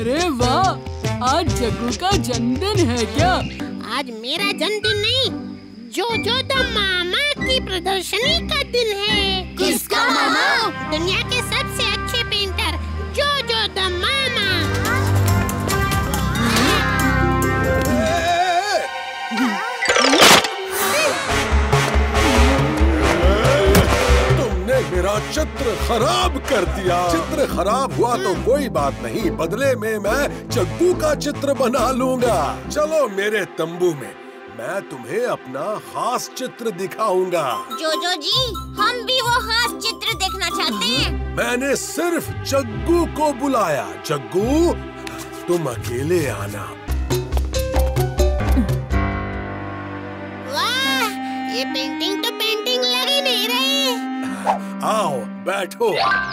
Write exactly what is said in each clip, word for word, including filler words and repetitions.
अरे वाह, आज जग्गू का जन्मदिन है क्या? आज मेरा जन्मदिन नहीं, जोजो द मामा की प्रदर्शनी का दिन है। किसका मामा? दुनिया के सबसे अच्छे पेंटर जोजो द मामा। तुमने मेरा चित्र खराब कर दिया। चित्र खराब हुआ तो कोई बात नहीं, बदले में मैं जग्गू का चित्र बना लूंगा। चलो मेरे तंबू में, मैं तुम्हें अपना खास चित्र दिखाऊंगा। जोजो जी, हम भी वो खास चित्र देखना चाहते हैं। मैंने सिर्फ जग्गू को बुलाया। जग्गू, तुम अकेले आना। वाह, ये पेंटिंग तो पेंटिंग लग ही नहीं रही। आओ बैठो।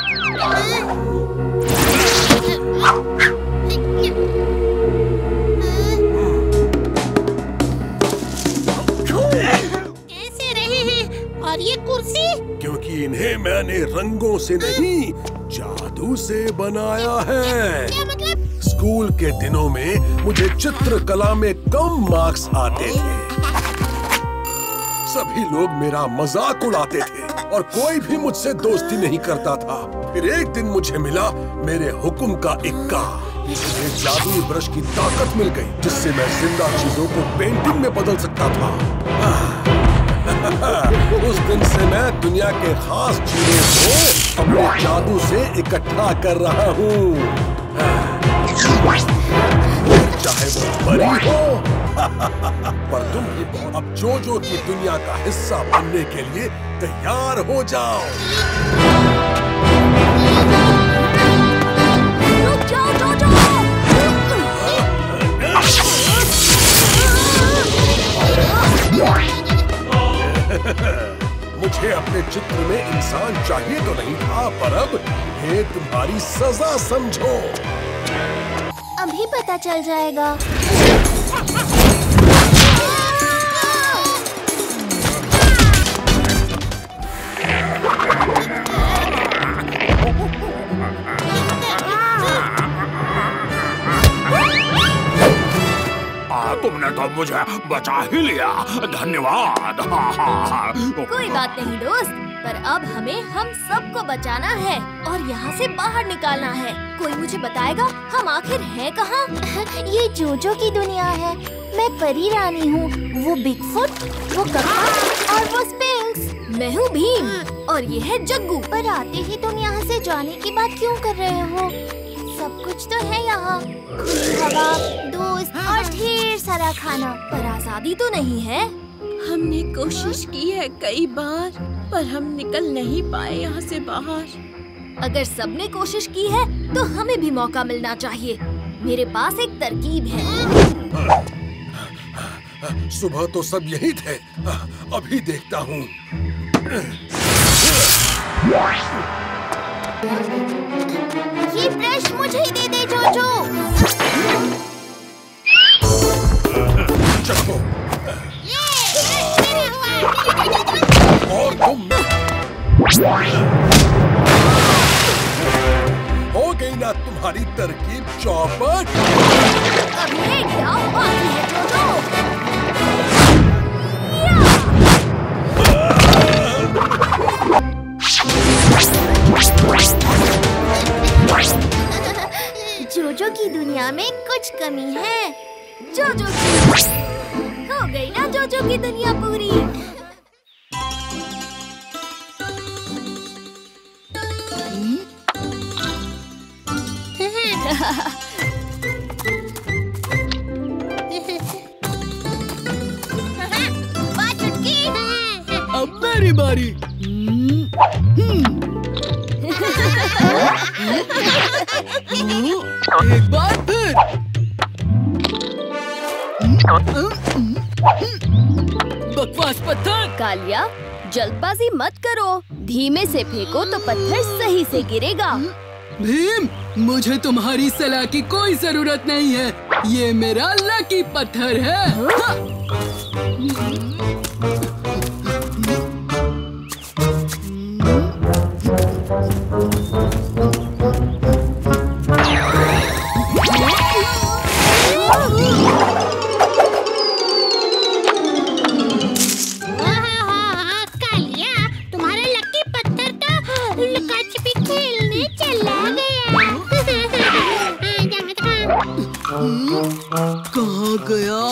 कैसे रहे हैं? और ये कुर्सी? क्योंकि इन्हें मैंने रंगों से नहीं, जादू से बनाया है। क्या मतलब? स्कूल के दिनों में मुझे चित्रकला में कम मार्क्स आते थे। सभी लोग मेरा मजाक उड़ाते थे और कोई भी मुझसे दोस्ती नहीं करता था। फिर एक दिन मुझे मिला मेरे हुक्म का इक्का। मुझे जादुई ब्रश की ताकत मिल गई, जिससे मैं जिंदा चीजों को पेंटिंग में बदल सकता था। उस दिन से मैं दुनिया के खास चीजों को अपने जादू से इकट्ठा कर रहा हूँ, चाहे वो परी हो। पर तुम अब जोजो की दुनिया का हिस्सा बनने के लिए तैयार हो जाओ। रुक जाओ जोजो। मुझे अपने चित्र में इंसान चाहिए तो नहीं था, पर अब ये तुम्हारी सजा समझो। अभी पता चल जाएगा। तुमने तो मुझे बचा ही लिया, धन्यवाद। कोई बात नहीं दोस्त, पर अब हमें हम सबको बचाना है और यहाँ से बाहर निकालना है। कोई मुझे बताएगा हम आखिर हैं कहाँ? ये जोजो की दुनिया है। मैं परी रानी हूँ, वो बिगफुट, वो कक्का और वो स्पिंक्स। मैं हूँ भीम और ये है जग्गू। पर आते ही तुम यहाँ से जाने की बात क्यों कर रहे हो? सब कुछ तो है यहाँ, खुली हवा, दोस्त और ढेर सारा खाना, पर आजादी तो नहीं है। हमने कोशिश की है कई बार, पर हम निकल नहीं पाए यहाँ से बाहर। अगर सबने कोशिश की है तो हमें भी मौका मिलना चाहिए। मेरे पास एक तरकीब है। सुबह तो सब यही थे, अभी देखता हूँ। ये ब्रश मुझे ही दे दे जोजो। चलो। ये हुआ। और तुम हो गई ना तुम्हारी तरकीब चौपट। अब ये क्या बाकी है जोजो? जोजो की दुनिया में कुछ कमी है। जोजो की हो गई ना जोजो की दुनिया पूरी। बात चुटकी। अब मेरी बारी। एक बार फिर। बकवास पत्थर। कालिया, जल्दबाजी मत करो। धीमे से फेंको तो पत्थर सही से गिरेगा। भीम, मुझे तुम्हारी सलाह की कोई जरूरत नहीं है। ये मेरा लकी पत्थर है।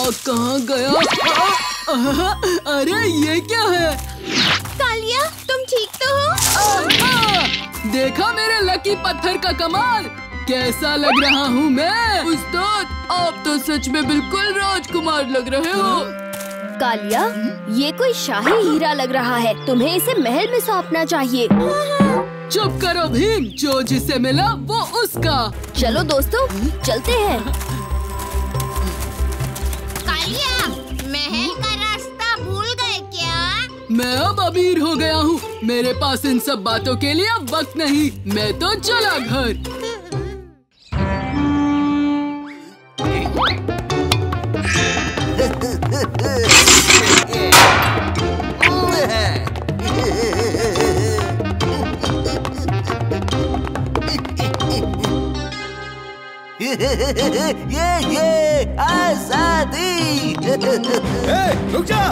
दिमाग कहाँ गया? आ, आ, अरे ये क्या है? कालिया, तुम ठीक तो हो? आ, आ, देखा मेरे लकी पत्थर का कमाल? कैसा लग रहा हूँ मैं? उस्ताद, आप तो सच में बिल्कुल राजकुमार लग रहे हो। कालिया, ये कोई शाही हीरा लग रहा है। तुम्हें इसे महल में सौंपना चाहिए। चुप करो भीम, जो जिसे मिला वो उसका। चलो दोस्तों, चलते हैं। कालिया, महल का रास्ता भूल गए क्या? मैं अब अमीर हो गया हूँ। मेरे पास इन सब बातों के लिए अब वक्त नहीं। मैं तो चला घर। ये ये आजादी। ए, रुक जा।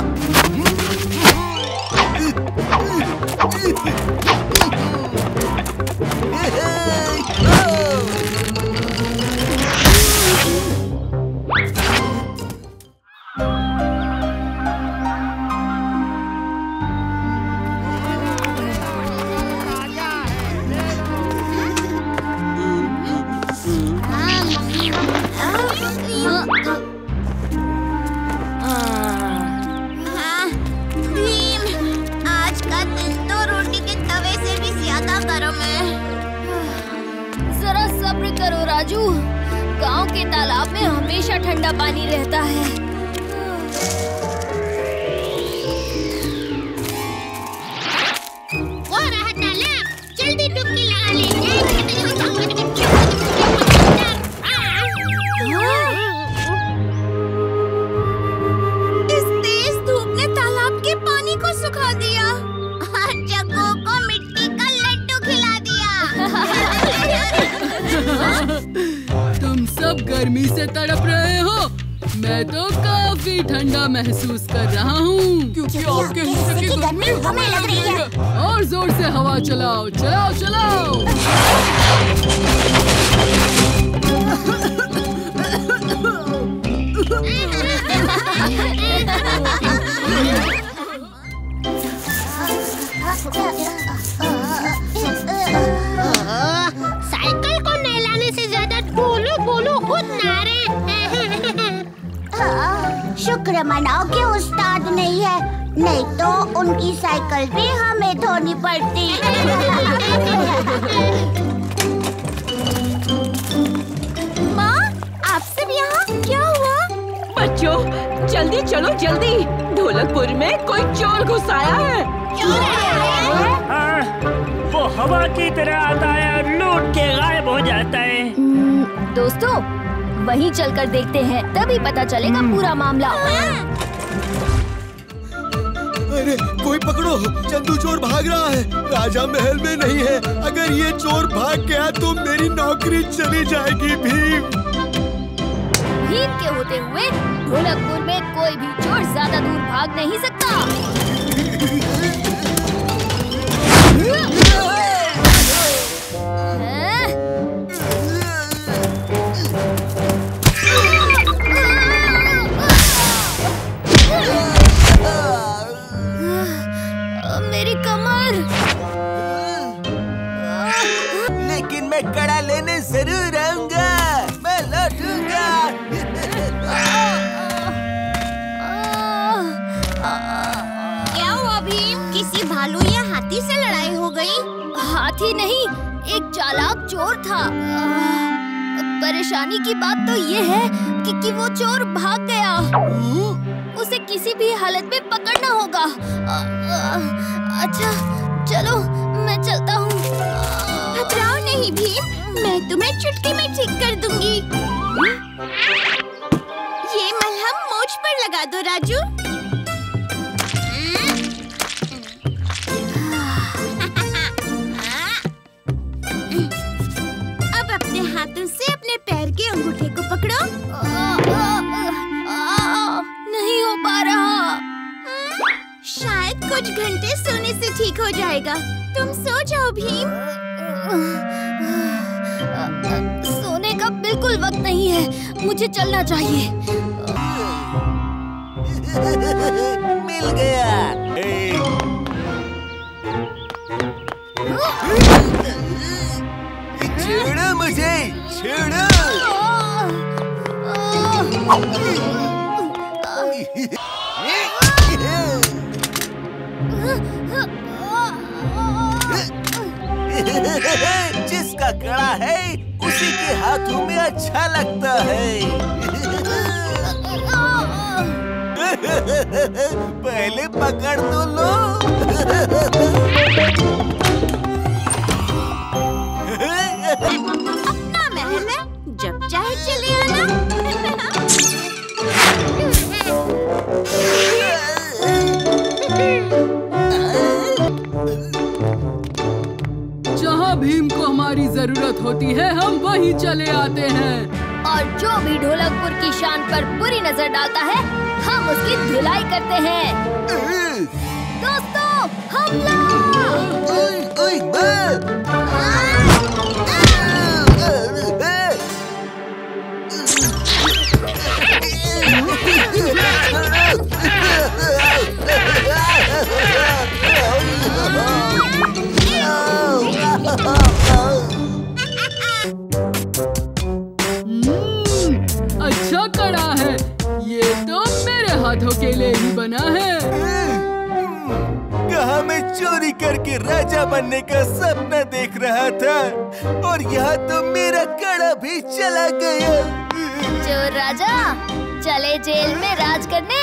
राजू, गांव के तालाब में हमेशा ठंडा पानी रहता है। वो रहा तालाब, जल्दी डुबकी लगा लेंगे। इस तेज धूप ने तालाब के पानी को सुखा दिया और जग्गू को मिट्टी का लड्डू खिला दिया। तुम सब गर्मी से तड़प रहे हो। मैं तो काफी ठंडा महसूस कर रहा हूँ, क्योंकि आपके हिस्से की गर्मी हमें लग रही है। और जोर से हवा चलाओ, चलाओ, चलाओ। साइकिल को नहलाने से ज्यादा बोलो बोलो खुद नारे। शुक्र मनाओ कि उस्ताद नहीं है, नहीं तो उनकी साइकिल भी हमें धोनी पड़ती। माँ, आप सब यहाँ क्या हुआ? बच्चों, जल्दी चलो जल्दी। ढोलकपुर में कोई चोर घुस आया है। हाँ, वो हवा की तरह आता है और लूट के गायब हो जाता है। दोस्तों, वहीं चलकर देखते हैं, तभी पता चलेगा पूरा मामला। अरे कोई पकड़ो, चंदू चोर भाग रहा है। राजा महल में नहीं है। अगर ये चोर भाग गया तो मेरी नौकरी चली जाएगी। भीम भीम के होते हुए ढोलकपुर में कोई भी चोर ज्यादा दूर भाग नहीं सकता। मेरी कमर। लेकिन मैं कड़ा लेने जरूर आऊंगा। मैं लौटूंगा। क्या हुआ भीम? किसी भालू या हाथी से लड़ाई हो गई? हाथी नहीं, एक चालाक चोर था। परेशानी की बात तो ये है कि, कि वो चोर भाग गया। उसे किसी भी हालत में पकड़ना होगा। अच्छा, चलो मैं चलता हूँ। घबराओ नहीं भीम, मैं तुम्हें चुटकी में ठीक कर दूंगी। ये मलहम मोछ पर लगा दो राजू। अब अपने हाथों से अपने पैर के अंगूठे को पकड़ो। नहीं हो पा रहा। शायद कुछ घंटे सोने से ठीक हो जाएगा। तुम सो जाओ भीम। सोने का बिल्कुल वक्त नहीं है, मुझे चलना चाहिए। मिल गया। छोड़ो मुझे, छोड़ो। जिसका कड़ा है उसी के हाथों में अच्छा लगता है। पहले पकड़ तो लो। अपना महल है, जब चाहे चले आना। जहाँ भीम को हमारी जरूरत होती है हम वहीं चले आते हैं। और जो भी ढोलकपुर की शान पर बुरी नजर डालता है हम उसकी धुलाई करते हैं। दोस्तों हमला! ओए, ओए, अच्छा कड़ा है, ये तो मेरे हाथों के लिए ही बना है। कहाँ मैं चोरी करके राजा बनने का सपना देख रहा था और यहाँ तो मेरा कड़ा भी चला गया। चोर राजा चले जेल में राज करने।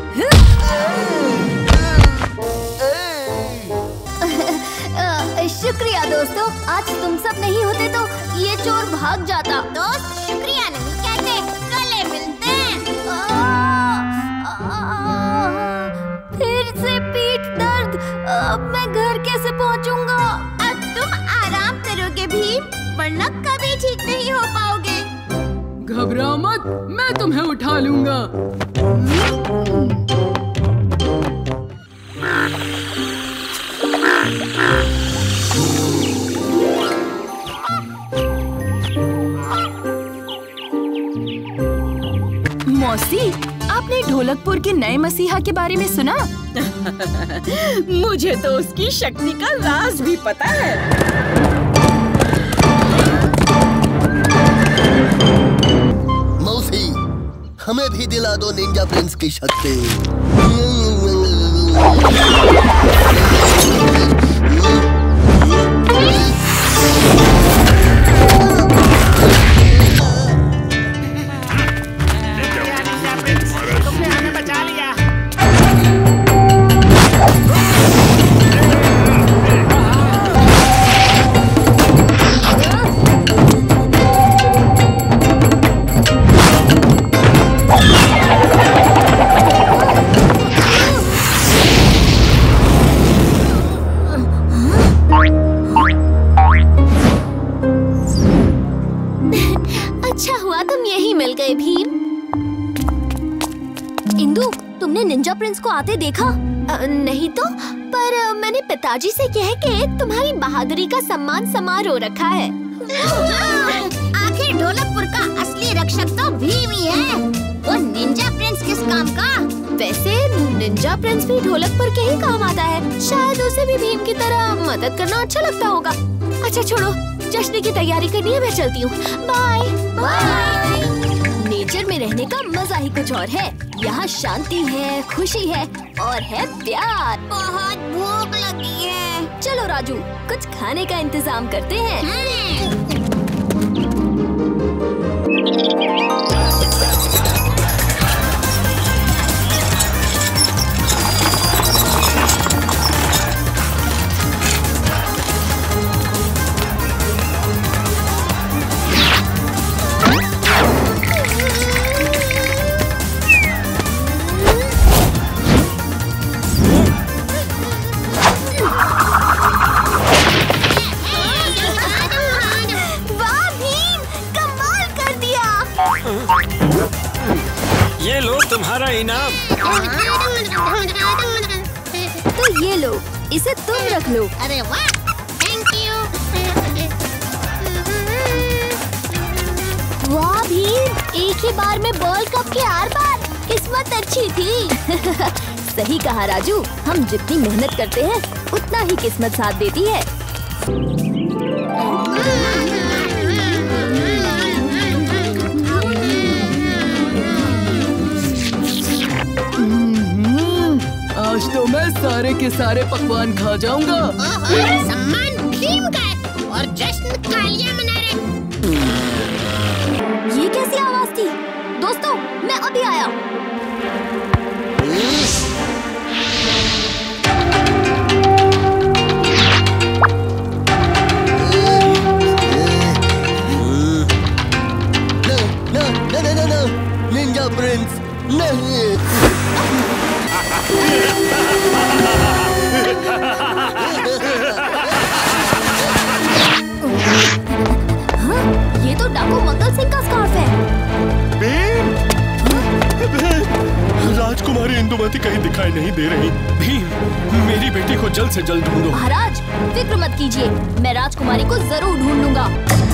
शुक्रिया दोस्तों, आज तुम सब नहीं होते तो ये चोर भाग जाता। दोस्त शुक्रिया नहीं कहते, गले मिलते हैं। फिर से पीठ दर्द, अब मैं घर कैसे पहुंचूंगा? अब तुम आराम करोगे भीम, वरना कभी ठीक नहीं हो पाओगे। घबराओ मत, मैं तुम्हें उठा लूंगा। मौसी, आपने ढोलकपुर के नए मसीहा के बारे में सुना? मुझे तो उसकी शक्ति का राज भी पता है। मौसी, हमें भी दिला दो निंजा प्रिंस की शक्ति। अच्छा हुआ तुम यहीं मिल गए भीम। इंदु, तुमने निंजा प्रिंस को आते देखा? अ, नहीं तो, पर अ, मैंने पिताजी से कह के तुम्हारी बहादुरी का सम्मान समारोह रखा है। आखिर ढोलकपुर का असली रक्षक तो भीम ही है। वो निंजा प्रिंस किस काम का? वैसे निंजा प्रिंस भी ढोलकपुर के ही काम आता है, शायद उसे भी भीम की तरह मदद करना अच्छा लगता होगा। अच्छा छोड़ो, जश्न की तैयारी करनी है, मैं चलती हूँ। Bye bye. नेचर में रहने का मजा ही कुछ और है। यहाँ शांति है, खुशी है और है प्यार। बहुत भूख लगी है। चलो राजू, कुछ खाने का इंतजाम करते हैं। ये लो तुम्हारा इनाम। तो ये लो, इसे तुम रख लो। अरे वाह, थैंक यू। वाह भीम, एक ही बार में बॉल कप के आर पार। किस्मत अच्छी थी। सही कहा राजू, हम जितनी मेहनत करते हैं उतना ही किस्मत साथ देती है। आज तो मैं सारे के सारे पकवान खा जाऊंगा। सम्मान भीम का है और जश्न कालिया मना रहे। ये कैसी आवाज थी? दोस्तों, मैं अभी आया। निंजा प्रिंस नहीं। हाँ, ये तो डाकू मंगल सिंह का स्कार्फ है। भीम, राजकुमारी इंदुमती कहीं दिखाई नहीं दे रही। भीम, मेरी बेटी को जल्द से जल्द ढूंढो। महाराज, फिक्र मत कीजिए, मैं राजकुमारी को जरूर ढूंढ लूंगा।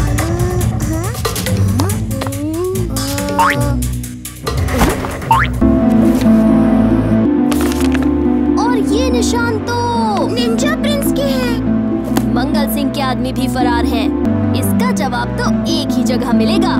और ये निशान तो निंजा प्रिंस के हैं। मंगल सिंह के आदमी भी फरार हैं। इसका जवाब तो एक ही जगह मिलेगा।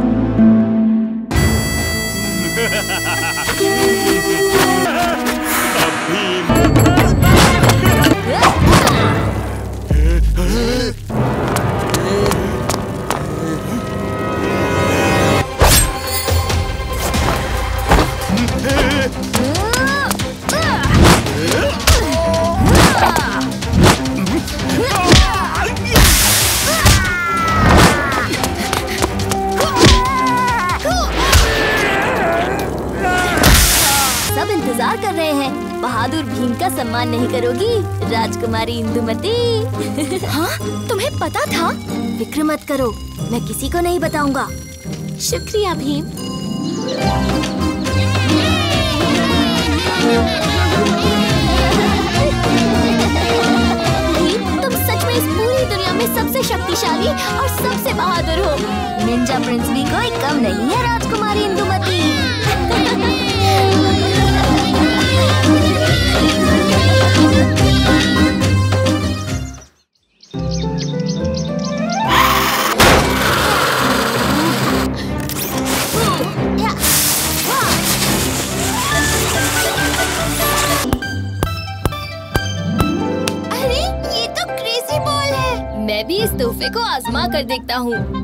सब इंतजार कर रहे हैं। बहादुर भीम का सम्मान नहीं करोगी राजकुमारी इंदुमती? हाँ, तुम्हें पता था? फिक्र मत करो, मैं किसी को नहीं बताऊंगा। शुक्रिया भीम। भीम, तुम सच में इस पूरी दुनिया में सबसे शक्तिशाली और सबसे बहादुर हो। निंजा प्रिंस भी कोई कम नहीं है राजकुमारी इंदुमती। अरे, ये तो क्रेजी बॉल है। मैं भी इस तोहफे को आजमा कर देखता हूँ।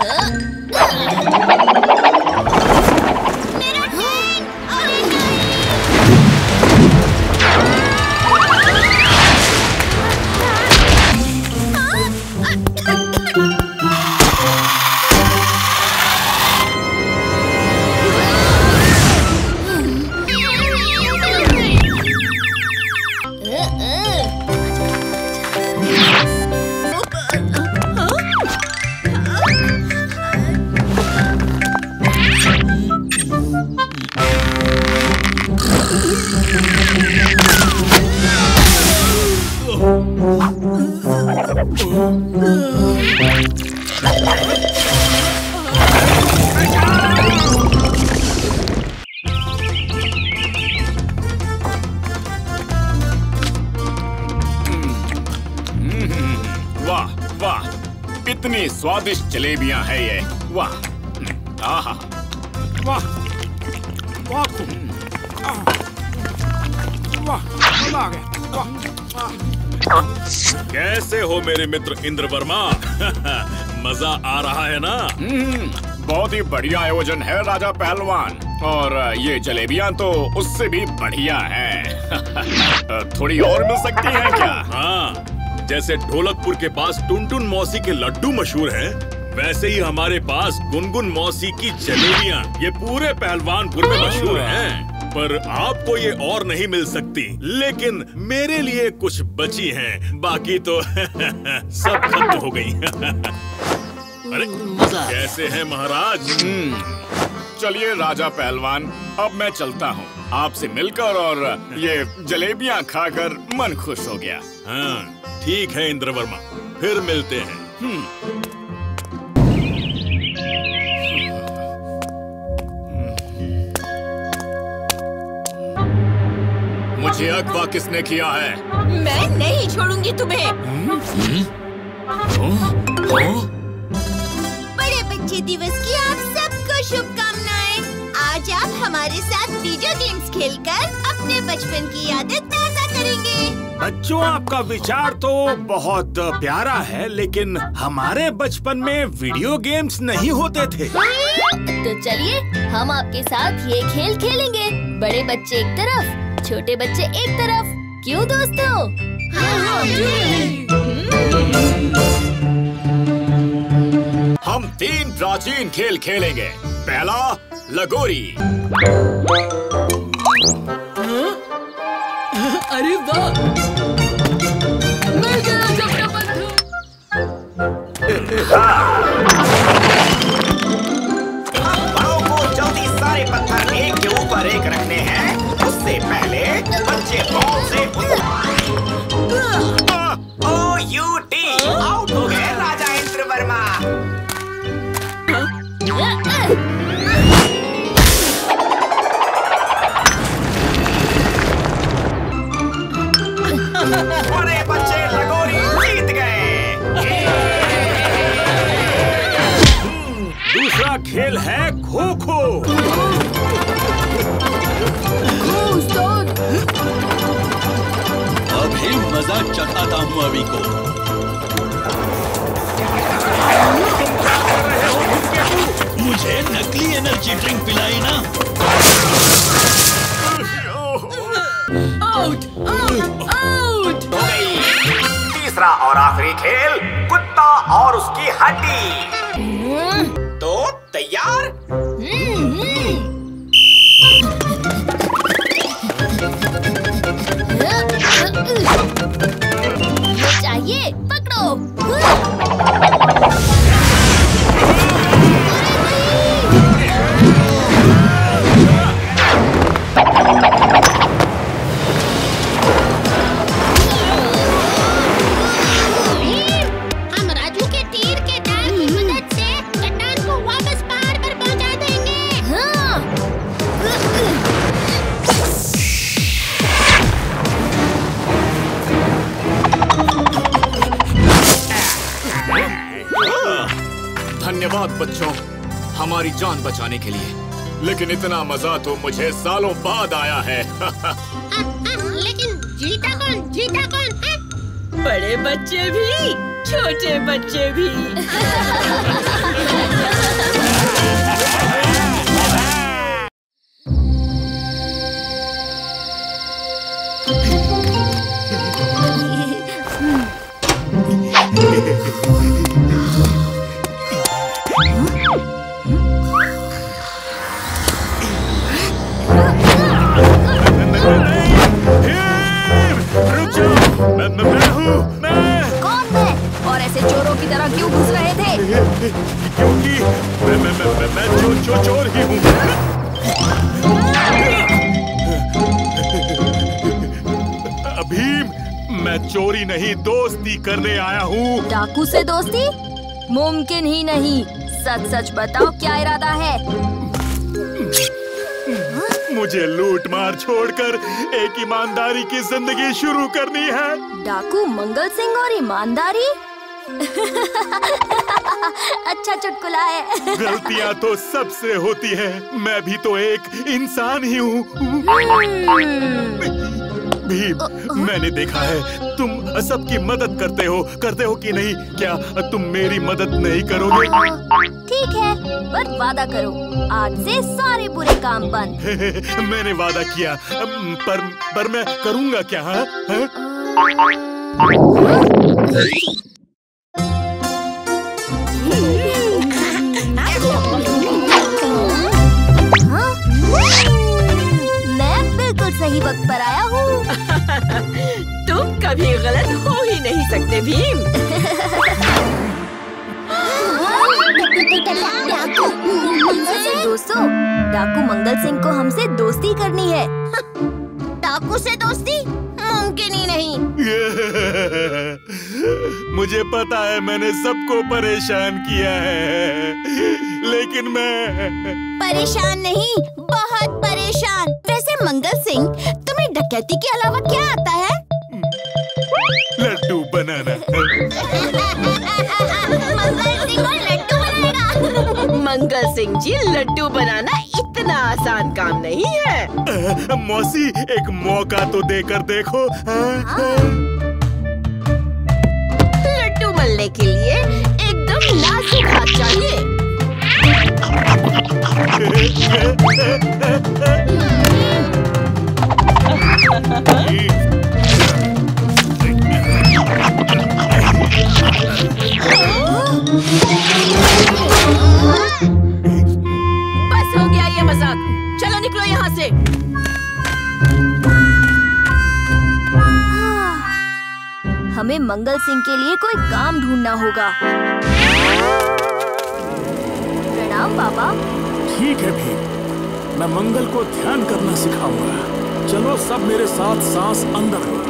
इतनी स्वादिष्ट जलेबियां हैं ये। वाह, आहा, वाह, वाह, वाह, मजा आ गया। वाह, कैसे हो मेरे मित्र इंद्रवर्मा? मजा आ रहा है ना? बहुत ही बढ़िया आयोजन है राजा पहलवान, और ये जलेबियां तो उससे भी बढ़िया है। थोड़ी और मिल सकती हैं क्या? हाँ, जैसे ढोलकपुर के पास टुनटुन मौसी के लड्डू मशहूर हैं, वैसे ही हमारे पास गुनगुन मौसी की जलेबियां ये पूरे पहलवानपुर में मशहूर हैं। पर आपको ये और नहीं मिल सकती, लेकिन मेरे लिए कुछ बची हैं, बाकी तो सब खत्म हो गई। अरे कैसे हैं महाराज? चलिए राजा पहलवान, अब मैं चलता हूँ। आपसे मिलकर और ये जलेबियां खाकर मन खुश हो गया। हाँ, ठीक है इंद्रवर्मा, फिर मिलते हैं। ये अगवा किसने किया है? मैं नहीं छोड़ूंगी तुम्हें। बड़े बच्चे दिवस की आप सबको शुभकामनाएं। आज आप हमारे साथ वीडियो गेम्स खेलकर अपने बचपन की यादें ताज़ा करेंगे। बच्चों, आपका विचार तो बहुत प्यारा है, लेकिन हमारे बचपन में वीडियो गेम्स नहीं होते थे। तो चलिए हम आपके साथ ये खेल खेलेंगे। बड़े बच्चे एक तरफ, छोटे बच्चे एक तरफ। क्यों दोस्तों? हम तीन प्राचीन खेल खेलेंगे। पहला लगोरी। अरे वाह, मिल गया जबड़ा बंधु। पाँव को जल्दी सारे पत्थर एक के ऊपर एक रखने हैं। उससे पहले बच्चे बॉल से ओ यू टी आउट हो गए राजा इंद्रवर्मा। बड़े बच्चे लगोरी जीत गए। दूसरा खेल है खो खो। अभी मजा चखाता हूँ अभी को। मुझे नकली एनर्जी ड्रिंक पिलाई ना। Out, out, out. हो गई। तीसरा और आखिरी खेल कुत्ता और उसकी हड्डी। तो तैयार? ये चाहिए, पकड़ो। हम राजू के तीर के दाग की मदद से चट्टान को वापस पहाड़ पर पहुंचा देंगे। हाँ। धन्यवाद बच्चों, हमारी जान बचाने के लिए। लेकिन इतना मजा तो मुझे सालों बाद आया है। आ, आ, लेकिन जीता कौन? जीता कौन है? बड़े बच्चे भी, छोटे बच्चे भी। मैं, मैं, मैं हूँ, मैं। कौन मैं? और ऐसे चोरों की तरह क्यों घुस रहे थे? क्योंकि मैं मैं मैं मैं, मैं चो, चो, चोर ही हूँ। भीम, मैं चोरी नहीं दोस्ती करने आया हूँ। डाकू से दोस्ती? मुमकिन ही नहीं। सच सच बताओ क्या इरादा है? मुझे लूट मार छोड़कर एक ईमानदारी की जिंदगी शुरू करनी है। डाकू मंगल सिंह और ईमानदारी? अच्छा चुटकुला है। गलतियाँ तो सबसे होती है। मैं भी तो एक इंसान ही हूँ। भीम, मैंने देखा है तुम सबकी मदद करते हो करते हो कि नहीं। क्या तुम मेरी मदद नहीं करोगे? ठीक है, पर वादा करो आज से सारे बुरे काम बंद। मैंने वादा किया, पर पर मैं करूँगा क्या? हाँ? हाँ? मैं बिल्कुल सही वक्त पर आया हूँ। तुम कभी गलत हो ही नहीं सकते भीम। दोस्तों, डाकू मंगल सिंह को हमसे दोस्ती करनी है। डाकू से दोस्ती मुमकिन ही नहीं। मुझे पता है मैंने सबको परेशान किया है, लेकिन मैं परेशान नहीं, बहुत परेशान। वैसे मंगल सिंह, तुम्हें डकैती के अलावा क्या आता है? लड्डू बनाना। मंगल सिंह लड्डू बनाएगा। मंगल सिंह जी, लड्डू बनाना इतना आसान काम नहीं है। आ, मौसी, एक मौका तो देकर देखो। लड्डू बनने के लिए एकदम नाजुक हाथ चाहिए। बस हो गया ये मजाक, चलो निकलो यहाँ से। हमें मंगल सिंह के लिए कोई काम ढूंढना होगा। प्रणाम पापा। ठीक है भी, मैं मंगल को ध्यान करना सिखाऊंगा। चलो सब मेरे साथ सांस अंदर लो।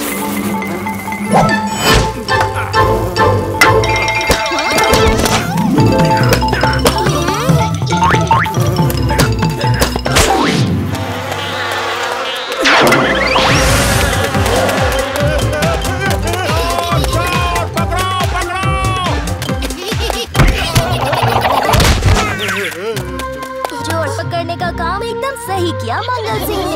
सही किया मंगल सिंह ने।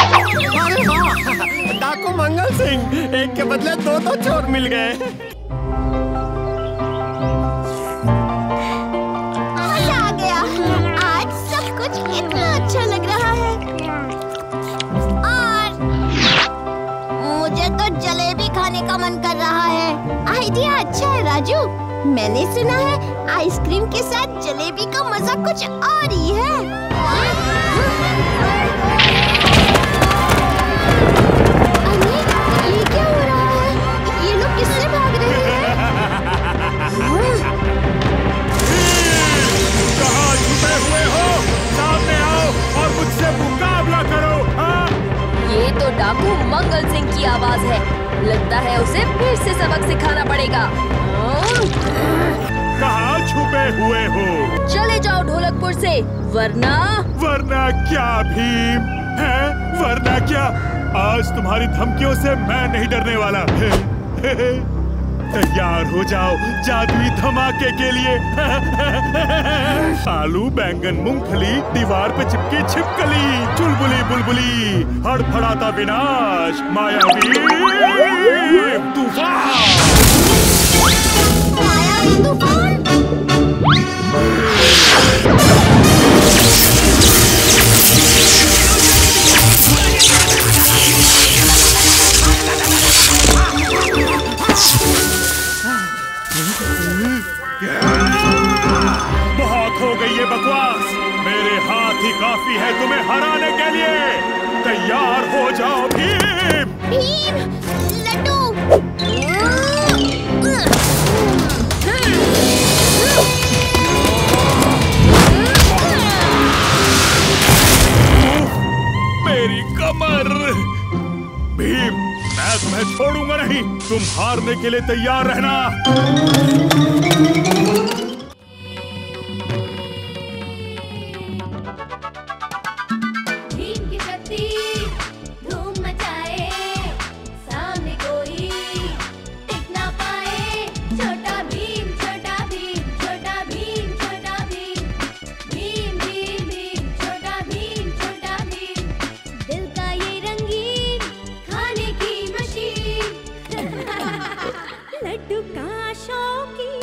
डाकू मंगल सिंह, एक के बदले दो तो चोर मिल गए। मजा आ गया, आज सब कुछ इतना अच्छा लग रहा है। और मुझे तो जलेबी खाने का मन कर रहा है। आइडिया अच्छा है राजू। मैंने सुना है आइसक्रीम के साथ जलेबी का मजा कुछ और ही है। ये क्या हो रहा है? ये लोग किससे भाग रहे हैं? कहाँ छुपे हुए हो? सामने आओ और मुझसे मुकाबला करो। हाँ? ये तो डाकू मंगल सिंह की आवाज है। लगता है उसे फिर से सबक सिखाना पड़ेगा। कहाँ छुपे हुए हो? चले जाओ ढोलकपुर से, वरना वरना क्या भीम है? वरना क्या? आज तुम्हारी धमकियों से मैं नहीं डरने वाला। तैयार हो जाओ जादुई धमाके के लिए। आलू, बैंगन, मूंगफली, दीवार पे चिपकी छिपकली, चुलबुली बुलबुली, हड़फड़ाता विनाश, मायावी तूफान। मायावी तूफान? बहुत हो गई ये बकवास। मेरे हाथ ही काफी है तुम्हें हराने के लिए। तैयार हो जाओ भीम। भीम, लड्डू। मेरी कमर। भीम, मैं तुम्हें छोड़ूंगा नहीं। तुम हारने के लिए तैयार रहना। भीम की शक्ति धूम मचाए, सामने कोई टिक ना पाए। छोटा भीम, छोटा भीम, छोटा भीम, छोटा भीम, भीम भीम भीम, छोटा भीम, छोटा भीम। दिल का ये रंगीन खाने की मशीन। लड्डू का शौकीन।